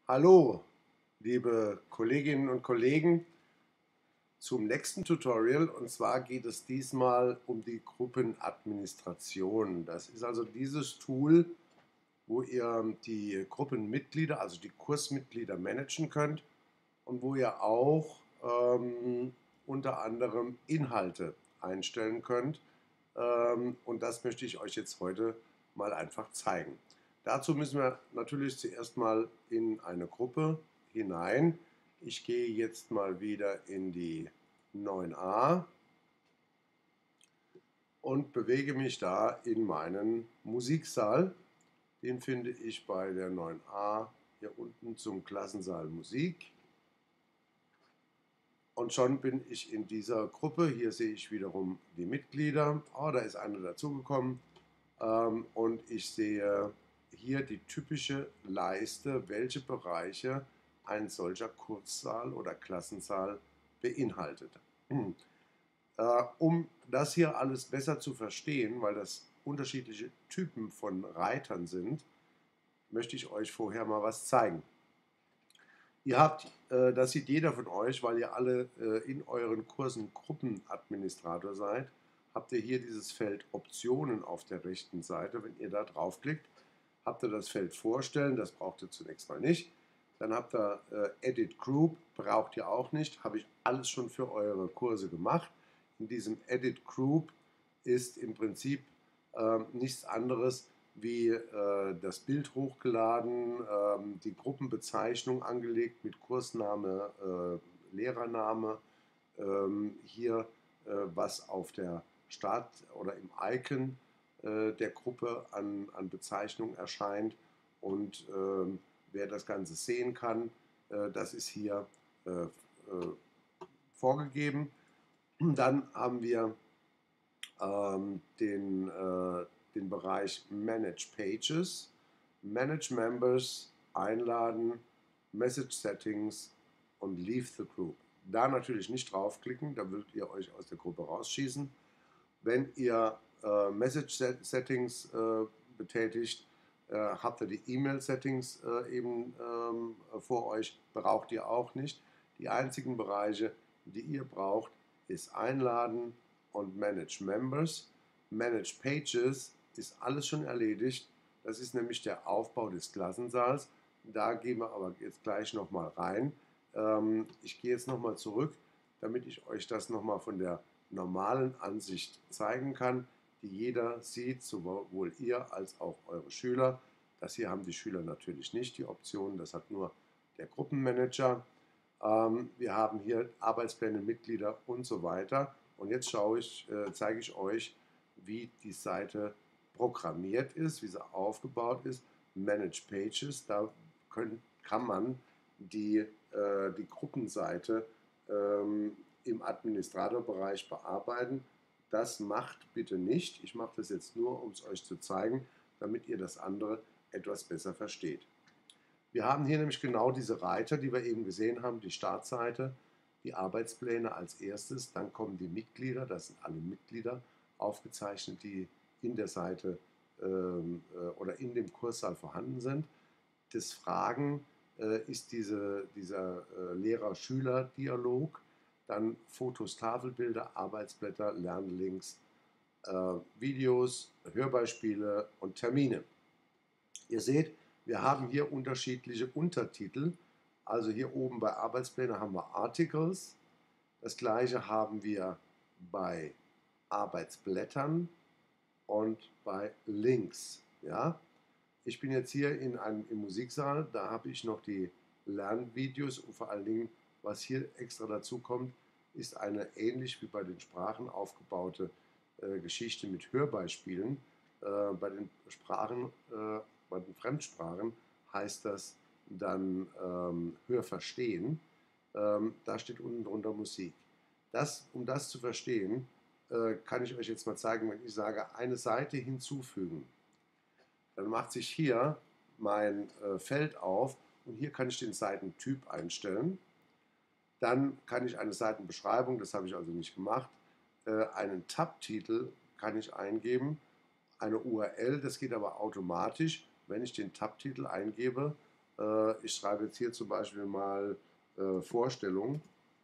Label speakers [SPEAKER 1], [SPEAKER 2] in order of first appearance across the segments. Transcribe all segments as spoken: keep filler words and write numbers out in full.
[SPEAKER 1] Hallo, liebe Kolleginnen und Kollegen, zum nächsten Tutorial. Und zwar geht es diesmal um die Gruppenadministration. Das ist also dieses Tool, wo ihr die Gruppenmitglieder, also die Kursmitglieder managen könnt und wo ihr auch ähm, unter anderem Inhalte einstellen könnt. Ähm, und das möchte ich euch jetzt heute mal einfach zeigen. Dazu müssen wir natürlich zuerst mal in eine Gruppe hinein. Ich gehe jetzt mal wieder in die neun a und bewege mich da in meinen Musiksaal. Den finde ich bei der neun a hier unten zum Klassensaal Musik. Und schon bin ich in dieser Gruppe. Hier sehe ich wiederum die Mitglieder. Oh, da ist einer dazugekommen. Ähm, und ich sehe hier die typische Leiste, welche Bereiche ein solcher Kurssaal oder Klassensaal beinhaltet. Hm. Äh, um das hier alles besser zu verstehen, weil das unterschiedliche Typen von Reitern sind, möchte ich euch vorher mal was zeigen. Ihr habt, äh, das sieht jeder von euch, weil ihr alle äh, in euren Kursen Gruppenadministrator seid, habt ihr hier dieses Feld Optionen auf der rechten Seite. Wenn ihr da draufklickt, habt ihr das Feld Vorstellen, das braucht ihr zunächst mal nicht. Dann habt ihr äh, Edit Group, braucht ihr auch nicht, habe ich alles schon für eure Kurse gemacht. In diesem Edit Group ist im Prinzip äh, nichts anderes wie äh, das Bild hochgeladen, ähm, die Gruppenbezeichnung angelegt mit Kursname, äh, Lehrername, ähm, hier äh, was auf der Start- oder im Icon äh, der Gruppe an, an Bezeichnung erscheint und ähm, wer das Ganze sehen kann, äh, das ist hier äh, äh, vorgegeben. Dann haben wir ähm, den, äh, den Bereich Manage Pages, Manage Members, Einladen, Message Settings und Leave the Group. Da natürlich nicht draufklicken, da würdet ihr euch aus der Gruppe rausschießen. Wenn ihr äh, Message Settings äh, betätigt, äh, habt ihr die E-Mail Settings äh, eben ähm, vor euch, braucht ihr auch nicht. Die einzigen Bereiche, die ihr braucht, ist Einladen und Manage Members. Manage Pages ist alles schon erledigt. Das ist nämlich der Aufbau des Klassensaals. Da gehen wir aber jetzt gleich nochmal rein. Ähm, ich gehe jetzt nochmal zurück, damit ich euch das nochmal von der normalen Ansicht zeigen kann, die jeder sieht, sowohl ihr als auch eure Schüler. Das hier haben die Schüler natürlich nicht, die Option, das hat nur der Gruppenmanager. Ähm, wir haben hier Arbeitspläne, Mitglieder und so weiter. Und jetzt schaue ich, äh, zeige ich euch, wie die Seite programmiert ist, wie sie aufgebaut ist. Manage Pages, da können, kann man die, äh, die Gruppenseite ähm, im Administratorbereich bearbeiten. Das macht bitte nicht. Ich mache das jetzt nur, um es euch zu zeigen, damit ihr das andere etwas besser versteht. Wir haben hier nämlich genau diese Reiter, die wir eben gesehen haben, die Startseite, die Arbeitspläne als erstes, dann kommen die Mitglieder, das sind alle Mitglieder aufgezeichnet, die in der Seite ähm, äh, oder in dem Kurssaal vorhanden sind. Das Fragen äh, ist diese, dieser äh, Lehrer-Schüler-Dialog, dann Fotos, Tafelbilder, Arbeitsblätter, Lernlinks, äh, Videos, Hörbeispiele und Termine. Ihr seht, wir haben hier unterschiedliche Untertitel. Also hier oben bei Arbeitspläne haben wir Articles. Das gleiche haben wir bei Arbeitsblättern und bei Links. Ja? Ich bin jetzt hier in einem, im Musiksaal, da habe ich noch die Lernvideos und vor allen Dingen, was hier extra dazu kommt, ist eine ähnlich wie bei den Sprachen aufgebaute äh, Geschichte mit Hörbeispielen. Äh, bei den Sprachen, äh, bei den Fremdsprachen heißt das dann ähm, Hörverstehen. Ähm, da steht unten drunter Musik. Das, um das zu verstehen, äh, kann ich euch jetzt mal zeigen, wenn ich sage, eine Seite hinzufügen. Dann macht sich hier mein äh, Feld auf und hier kann ich den Seitentyp einstellen. Dann kann ich eine Seitenbeschreibung, das habe ich also nicht gemacht, äh, einen Tab-Titel kann ich eingeben, eine U R L, das geht aber automatisch, wenn ich den Tab-Titel eingebe Äh, ich schreibe jetzt hier zum Beispiel mal äh, Vorstellung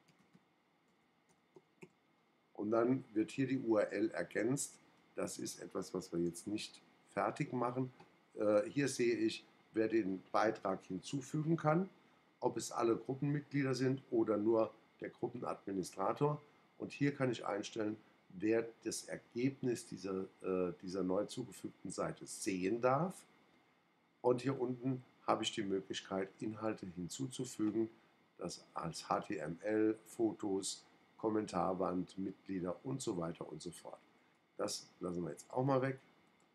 [SPEAKER 1] und dann wird hier die U R L ergänzt. Das ist etwas, was wir jetzt nicht fertig machen. Äh, hier sehe ich, wer den Beitrag hinzufügen kann, ob es alle Gruppenmitglieder sind oder nur der Gruppenadministrator. Und hier kann ich einstellen, wer das Ergebnis dieser, äh, dieser neu zugefügten Seite sehen darf. Und hier unten habe ich die Möglichkeit, Inhalte hinzuzufügen, das als H T M L, Fotos, Kommentarband, Mitglieder und so weiter und so fort. Das lassen wir jetzt auch mal weg.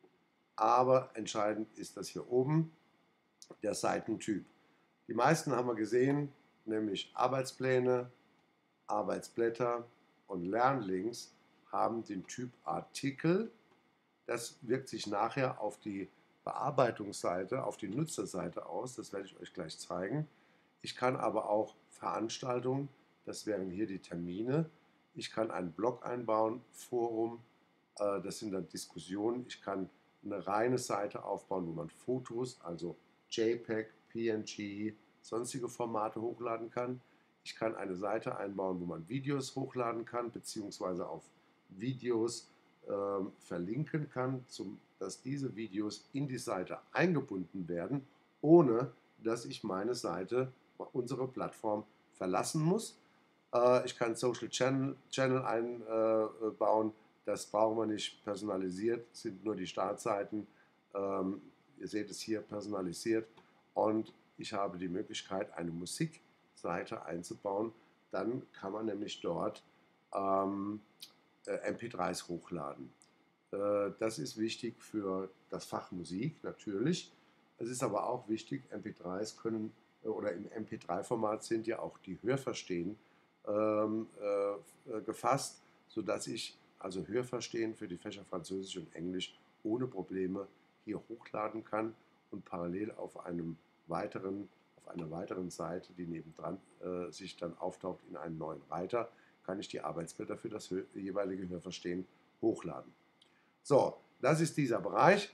[SPEAKER 1] Aber entscheidend ist das hier oben, der Seitentyp. Die meisten haben wir gesehen, nämlich Arbeitspläne, Arbeitsblätter und Lernlinks haben den Typ Artikel. Das wirkt sich nachher auf die Bearbeitungsseite, auf die Nutzerseite aus. Das werde ich euch gleich zeigen. Ich kann aber auch Veranstaltungen, das wären hier die Termine. Ich kann einen Blog einbauen, Forum, äh, das sind dann Diskussionen. Ich kann eine reine Seite aufbauen, wo man Fotos, also JPEG, P N G, sonstige Formate hochladen kann. Ich kann eine Seite einbauen, wo man Videos hochladen kann, beziehungsweise auf Videos äh, verlinken kann, zum, dass diese Videos in die Seite eingebunden werden, ohne dass ich meine Seite, unsere Plattform verlassen muss. Äh, ich kann Social Channel, Channel einbauen, das brauchen wir nicht personalisiert, sind nur die Startseiten. Ähm, ihr seht es hier personalisiert und ich habe die Möglichkeit, eine Musikseite einzubauen. Dann kann man nämlich dort ähm, M P drei s hochladen. Äh, das ist wichtig für das Fach Musik natürlich. Es ist aber auch wichtig, M P drei s können äh, oder im M P drei Format sind ja auch die Hörverstehen ähm, äh, gefasst, sodass ich also Hörverstehen für die Fächer Französisch und Englisch ohne Probleme hier hochladen kann und parallel auf einem weiteren, auf einer weiteren Seite, die nebendran äh, sich dann auftaucht in einen neuen Reiter, kann ich die Arbeitsblätter für das jeweilige Hörverstehen hochladen. So, das ist dieser Bereich.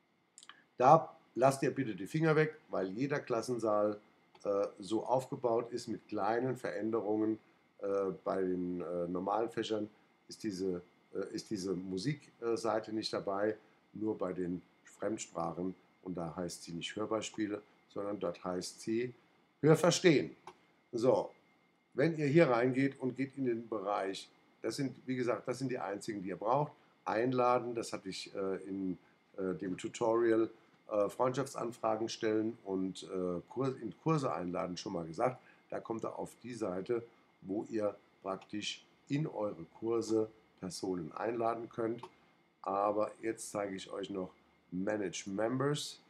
[SPEAKER 1] Da lasst ihr bitte die Finger weg, weil jeder Klassensaal äh, so aufgebaut ist mit kleinen Veränderungen. Äh, bei den äh, normalen Fächern ist diese, äh, ist diese Musikseite nicht dabei, nur bei den Fremdsprachen. Und da heißt sie nicht Hörbeispiele, sondern dort heißt sie Hörverstehen. So, wenn ihr hier reingeht und geht in den Bereich, das sind, wie gesagt, das sind die einzigen, die ihr braucht, einladen, das hatte ich äh, in äh, dem Tutorial äh, Freundschaftsanfragen stellen und äh, Kur in Kurse einladen schon mal gesagt. Da kommt ihr auf die Seite, wo ihr praktisch in eure Kurse Personen einladen könnt. Aber jetzt zeige ich euch noch Manage Members.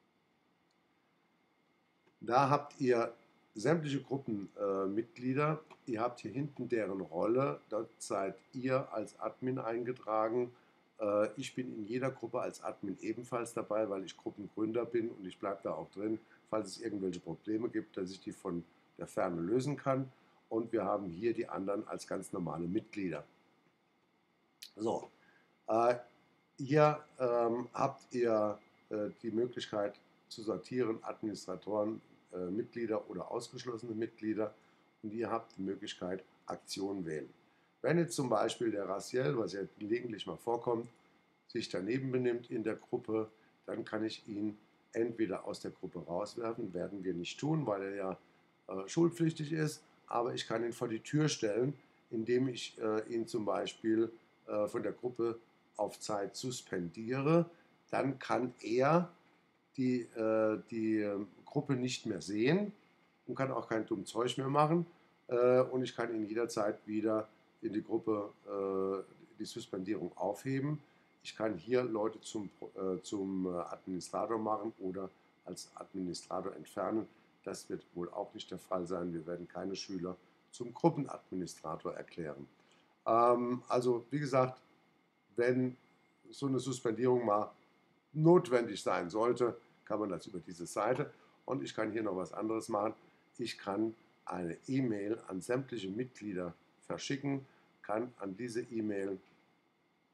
[SPEAKER 1] Da habt ihr sämtliche Gruppenmitglieder. Äh, ihr habt hier hinten deren Rolle. Dort seid ihr als Admin eingetragen. Äh, ich bin in jeder Gruppe als Admin ebenfalls dabei, weil ich Gruppengründer bin und ich bleibe da auch drin, falls es irgendwelche Probleme gibt, dass ich die von der Ferne lösen kann. Und wir haben hier die anderen als ganz normale Mitglieder. So, äh, hier ähm, habt ihr äh, die Möglichkeit zu sortieren, Administratoren, äh, Mitglieder oder ausgeschlossene Mitglieder, und ihr habt die Möglichkeit, Aktionen wählen. Wenn jetzt zum Beispiel der Raziel, was ja gelegentlich mal vorkommt, sich daneben benimmt in der Gruppe, dann kann ich ihn entweder aus der Gruppe rauswerfen, werden wir nicht tun, weil er ja äh, schulpflichtig ist, aber ich kann ihn vor die Tür stellen, indem ich äh, ihn zum Beispiel äh, von der Gruppe auf Zeit suspendiere. Dann kann er die, äh, die Gruppe nicht mehr sehen und kann auch kein dummes Zeug mehr machen. Äh, und ich kann ihn jederzeit wieder in die Gruppe äh, die Suspendierung aufheben. Ich kann hier Leute zum, äh, zum Administrator machen oder als Administrator entfernen. Das wird wohl auch nicht der Fall sein. Wir werden keine Schüler zum Gruppenadministrator erklären. Ähm, also wie gesagt, wenn so eine Suspendierung mal notwendig sein sollte, kann man das über diese Seite. Und ich kann hier noch was anderes machen. Ich kann eine E-Mail an sämtliche Mitglieder verschicken, kann an diese E-Mail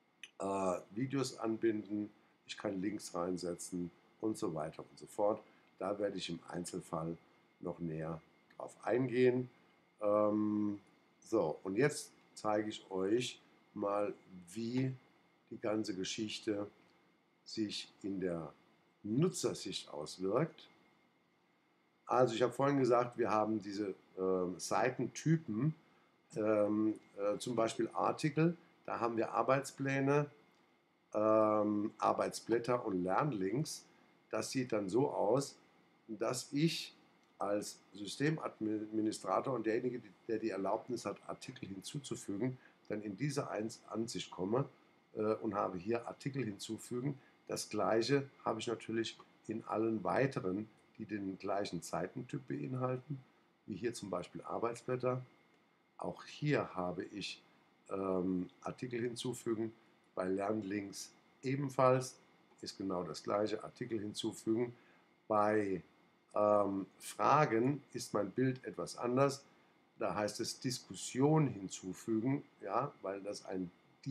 [SPEAKER 1] äh, Videos anbinden, ich kann Links reinsetzen und so weiter und so fort. da werde ich im Einzelfall noch näher drauf eingehen. Ähm, so, und jetzt zeige ich euch mal, wie die ganze Geschichte sich in der Nutzersicht auswirkt. Also ich habe vorhin gesagt, wir haben diese äh, Seitentypen, ähm, äh, zum Beispiel Artikel, da haben wir Arbeitspläne, ähm, Arbeitsblätter und Lernlinks. Das sieht dann so aus, dass ich als Systemadministrator und derjenige, der die Erlaubnis hat, Artikel hinzuzufügen, dann in diese Ansicht komme äh, und habe hier Artikel hinzufügen. Das gleiche habe ich natürlich in allen weiteren, die den gleichen Seitentyp beinhalten, wie hier zum Beispiel Arbeitsblätter. Auch hier habe ich ähm, Artikel hinzufügen, bei Lernlinks ebenfalls ist genau das gleiche, Artikel hinzufügen. Bei ähm, Fragen ist mein Bild etwas anders. Da heißt es Diskussion hinzufügen, ja, weil das ein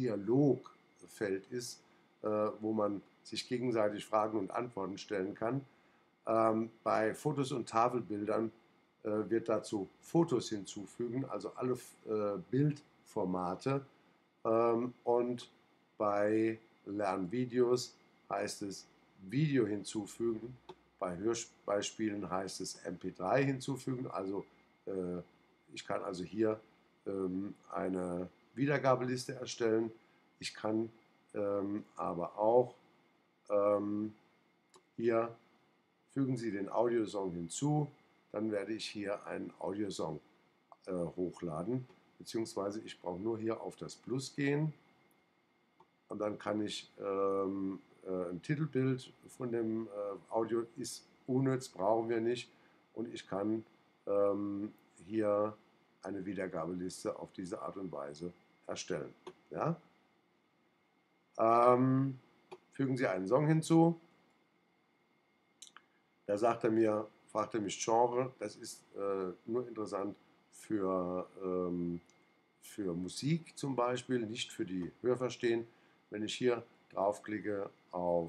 [SPEAKER 1] Dialogfeld ist, äh, wo man sich gegenseitig Fragen und Antworten stellen kann. Ähm, bei Fotos und Tafelbildern äh, wird dazu Fotos hinzufügen, also alle äh, Bildformate. Ähm, und bei Lernvideos heißt es Video hinzufügen. Bei Hörbeispielen heißt es M P drei hinzufügen. Also äh, ich kann also hier ähm, eine Wiedergabeliste erstellen. Ich kann ähm, aber auch ähm, hier fügen Sie den Audiosong hinzu, dann werde ich hier einen Audiosong äh, hochladen, beziehungsweise ich brauche nur hier auf das Plus gehen und dann kann ich ähm, äh, ein Titelbild von dem äh, Audio ist unnütz, brauchen wir nicht, und ich kann ähm, hier eine Wiedergabeliste auf diese Art und Weise erstellen. Ja? Ähm, fügen Sie einen Song hinzu. Da sagt er mir, fragt er mich Genre, das ist äh, nur interessant für, ähm, für Musik zum Beispiel, nicht für die Hörverstehen. Wenn ich hier draufklicke auf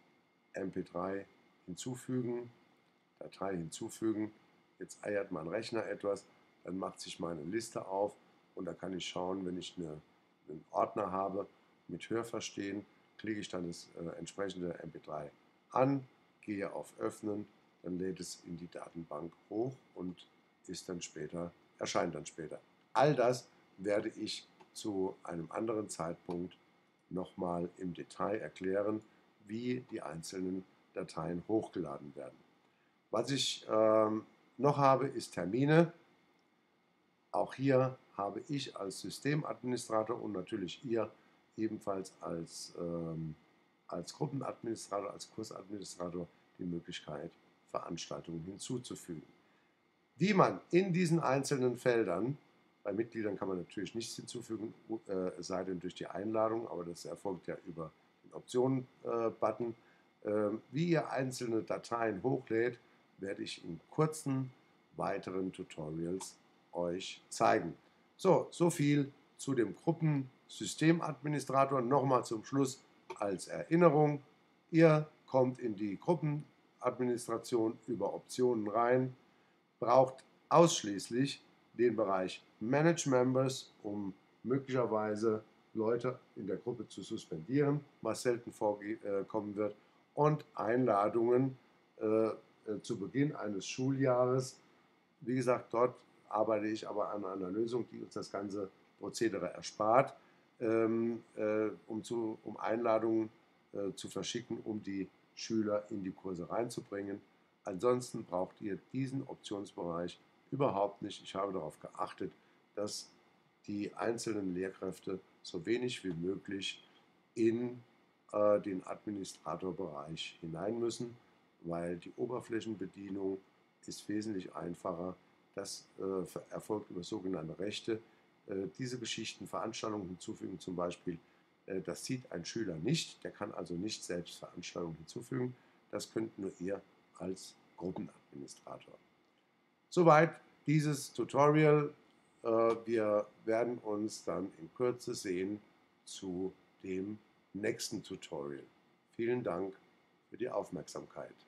[SPEAKER 1] M P drei hinzufügen, Datei hinzufügen, jetzt eiert mein Rechner etwas, dann macht sich meine Liste auf und da kann ich schauen, wenn ich eine, einen Ordner habe mit Hörverstehen, klicke ich dann das äh, entsprechende M P drei an, gehe auf Öffnen, dann lädt es in die Datenbank hoch und ist dann später, erscheint dann später. All das werde ich zu einem anderen Zeitpunkt nochmal im Detail erklären, wie die einzelnen Dateien hochgeladen werden. Was ich ähm, noch habe, ist Termine. Auch hier habe ich als Systemadministrator und natürlich ihr ebenfalls als, ähm, als Gruppenadministrator, als Kursadministrator die Möglichkeit, Veranstaltungen hinzuzufügen. Wie man in diesen einzelnen Feldern, bei Mitgliedern kann man natürlich nichts hinzufügen, äh, es sei denn durch die Einladung, aber das erfolgt ja über den Optionen-Button. Äh, wie ihr einzelne Dateien hochlädt, werde ich in kurzen weiteren Tutorials euch zeigen. So, so viel zu dem Gruppensystemadministrator. Nochmal zum Schluss als Erinnerung. Ihr kommt in die Gruppenadministration über Optionen rein, braucht ausschließlich den Bereich Manage Members, um möglicherweise Leute in der Gruppe zu suspendieren, was selten vorkommen wird, und Einladungen äh, zu Beginn eines Schuljahres. Wie gesagt, dort arbeite ich aber an einer Lösung, die uns das ganze Prozedere erspart, ähm, äh, um, zu, um Einladungen äh, zu verschicken, um die Schüler in die Kurse reinzubringen. Ansonsten braucht ihr diesen Optionsbereich überhaupt nicht. Ich habe darauf geachtet, dass die einzelnen Lehrkräfte so wenig wie möglich in äh, den Administratorbereich hinein müssen, weil die Oberflächenbedienung ist wesentlich einfacher. Das äh, erfolgt über sogenannte Rechte. Äh, diese Geschichten, Veranstaltungen hinzufügen zum Beispiel, äh, das sieht ein Schüler nicht. Der kann also nicht selbst Veranstaltungen hinzufügen. Das könnt nur ihr als Gruppenadministrator. Soweit dieses Tutorial. Äh, wir werden uns dann in Kürze sehen zu dem nächsten Tutorial. Vielen Dank für die Aufmerksamkeit.